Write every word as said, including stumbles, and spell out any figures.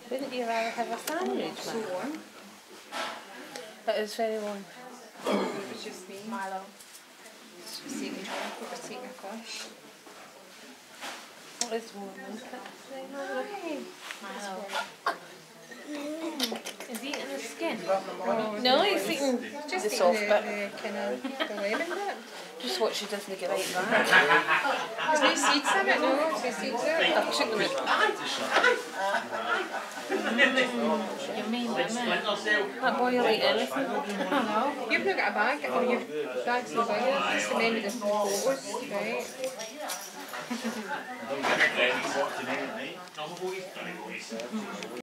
Wouldn't you rather have a sandwich, So man? warm. It is very warm. It was just me. Milo. Just was taking a drink, we were taking a push. It is warm, isn't it? Hi. Milo. Is he eating the skin? Oh, No, he's eating just the eating soft the, bit. the kind of the lemon bit. Just what she doesn't get right back. There's no seeds in it, no, there's no seeds in it. I'll check them out. You mean women? That boy will eat anything. No. You've not got a bag, or your bag's no big enough, just remember the photos, right? Don't get ready, watching it, mate.